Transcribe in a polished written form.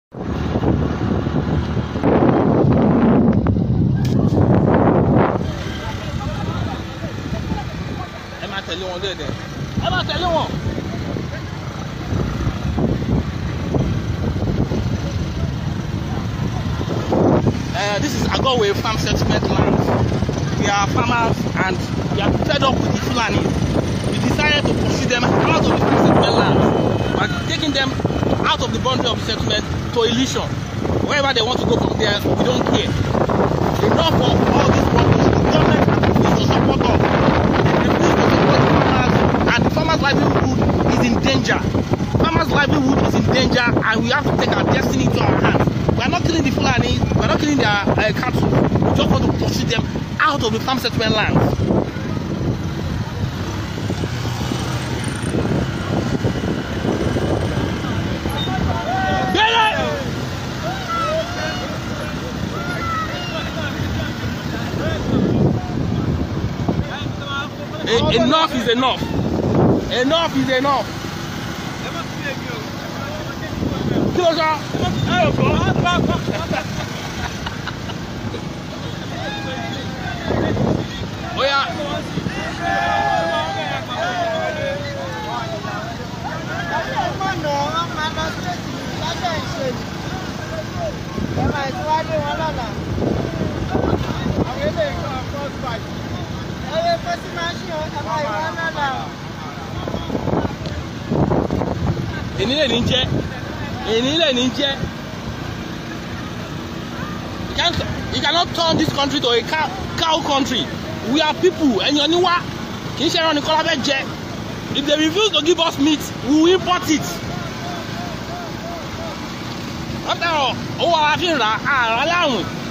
This is Agowe Farm Settlement land. We are farmers and we are fed up with the Fulani. We decided to pursue them out of the farm settlement land by taking them out of the boundary of the settlement to Illusion. Wherever they want to go from there, we don't care. Enough of all this problems. The government has refused to support us. They refuse to support the farmers, and the farmers' livelihood is in danger. Farmers' livelihood is in danger, and we have to take our destiny into our hands. We are not killing the Fulani, we are not killing their cattle. We just want to pursue them out of the farm settlement lands. Enough is enough. Enough is enough. Closer. Oh yeah. You cannot turn this country to a cow country. We are people, and if they refuse to give us meat, we will import it. After all,